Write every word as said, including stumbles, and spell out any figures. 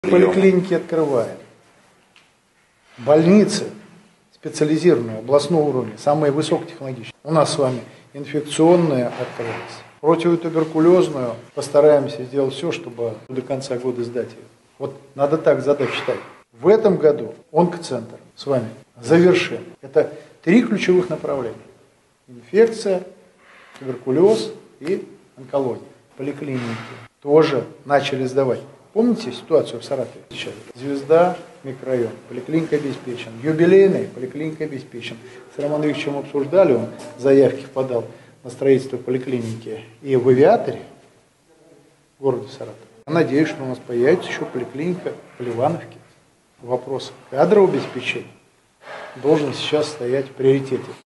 Поликлиники открываем. Больницы специализированные, областного уровня, самые высокотехнологичные. У нас с вами инфекционная открылась. Противотуберкулезную постараемся сделать все, чтобы до конца года сдать ее. Вот надо так задачу ставить. В этом году онкоцентр с вами завершен. Это три ключевых направления. Инфекция, туберкулез и онкология. Поликлиники тоже начали сдавать. Помните ситуацию в Саратове сейчас? Звезда, микрорайон, поликлиника обеспечен. Юбилейный, поликлиника обеспечен. С Романом Викторовичем обсуждали, он заявки подал на строительство поликлиники и в Авиаторе, в городе Саратов. Я надеюсь, что у нас появится еще поликлиника в Ливановке. Вопрос кадрового обеспечения должен сейчас стоять в приоритете.